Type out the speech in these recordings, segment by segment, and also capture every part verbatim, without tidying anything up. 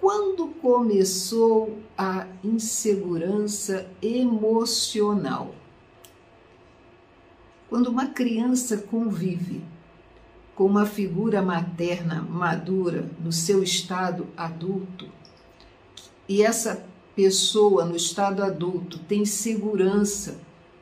quando começou a insegurança emocional? Quando uma criança convive com uma figura materna madura no seu estado adulto, e essa pessoa no estado adulto tem segurança,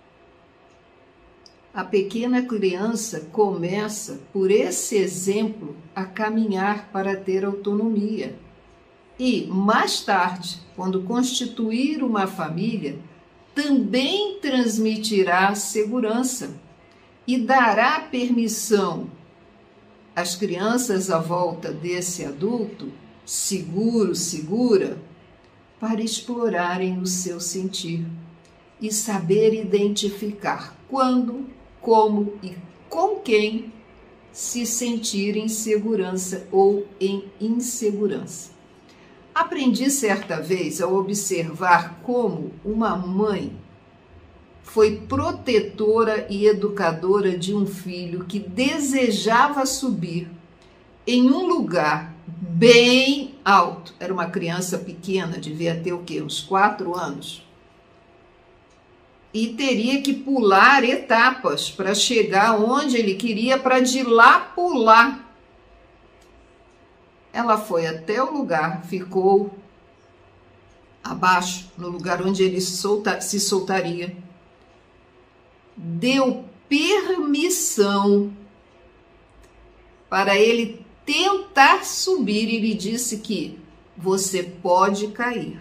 a pequena criança começa, por esse exemplo, a caminhar para ter autonomia. E, mais tarde, quando constituir uma família, também transmitirá segurança e dará permissão às crianças à volta desse adulto, seguro, segura, para explorarem o seu sentir e saber identificar quando, como e com quem se sentir em segurança ou em insegurança. Aprendi certa vez a observar como uma mãe foi protetora e educadora de um filho que desejava subir em um lugar bem alto. Era uma criança pequena, devia ter o quê? Uns quatro anos. E teria que pular etapas para chegar onde ele queria, para de lá pular. Ela foi até o lugar, ficou abaixo, no lugar onde ele solta, se soltaria. Deu permissão para ele tentar subir e lhe disse que você pode cair.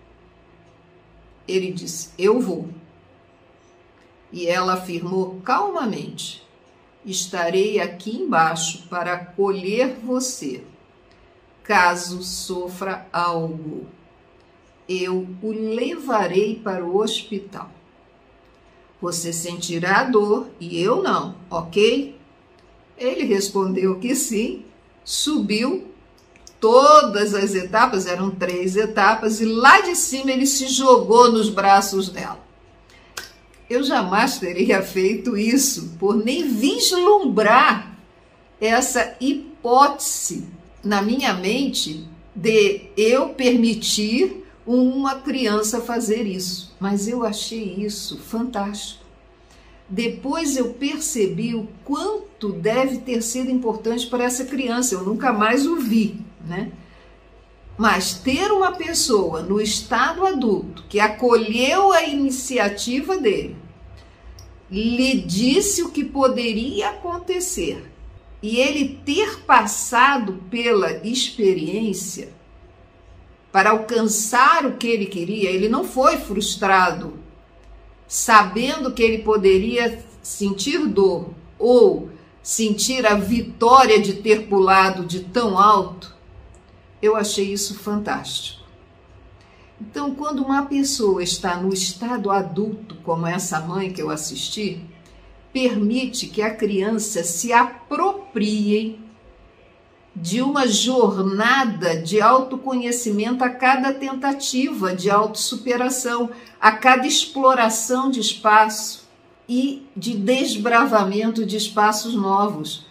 Ele disse, eu vou. E ela afirmou calmamente, estarei aqui embaixo para acolher você. Caso sofra algo, eu o levarei para o hospital. Você sentirá dor e eu não, ok? Ele respondeu que sim, subiu todas as etapas, eram três etapas, e lá de cima ele se jogou nos braços dela. Eu jamais teria feito isso, por nem vislumbrar essa hipótese na minha mente de eu permitir uma criança fazer isso. Mas eu achei isso fantástico. Depois eu percebi o quanto deve ter sido importante para essa criança. Eu nunca mais o vi, né? Mas ter uma pessoa no estado adulto que acolheu a iniciativa dele, lhe disse o que poderia acontecer, e ele ter passado pela experiência para alcançar o que ele queria, ele não foi frustrado, sabendo que ele poderia sentir dor ou sentir a vitória de ter pulado de tão alto. Eu achei isso fantástico. Então, quando uma pessoa está no estado adulto, como essa mãe que eu assisti, permite que a criança se aproprie de uma jornada de autoconhecimento a cada tentativa de autossuperação, a cada exploração de espaço e de desbravamento de espaços novos.